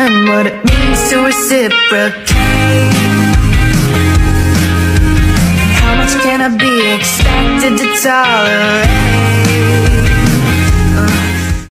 learn what it means to reciprocate. How much can I be expected to tolerate?